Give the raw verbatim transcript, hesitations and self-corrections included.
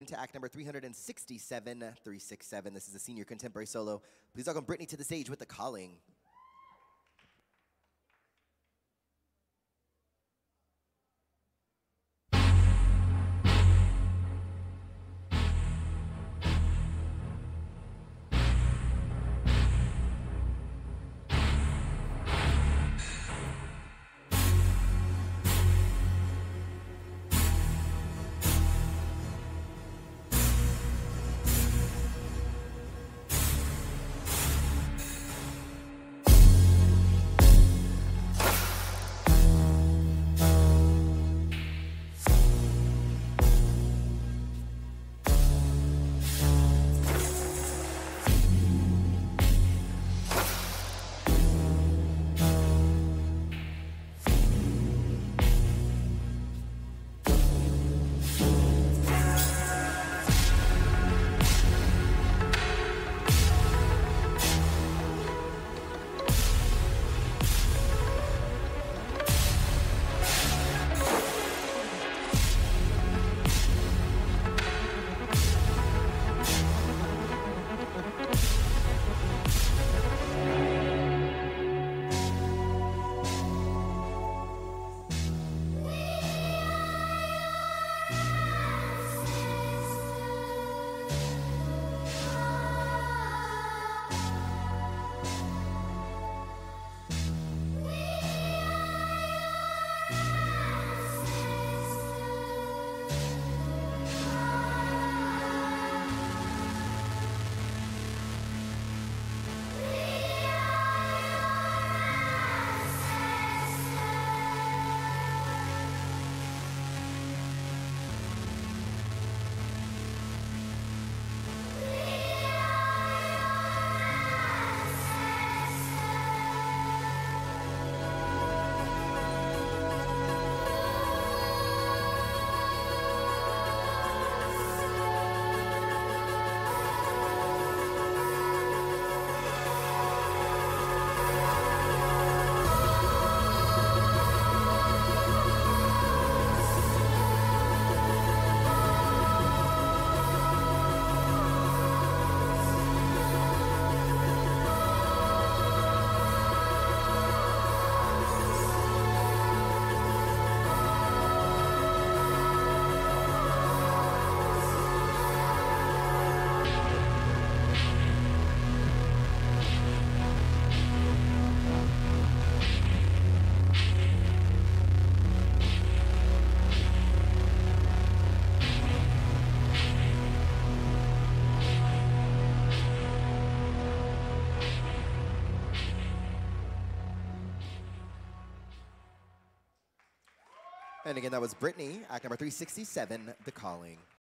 to act number three hundred sixty-seven, three six seven. This is a senior contemporary solo. Please welcome Brittany to the stage with The Calling. And again, that was Brittany, act number three sixty-seven, The Calling.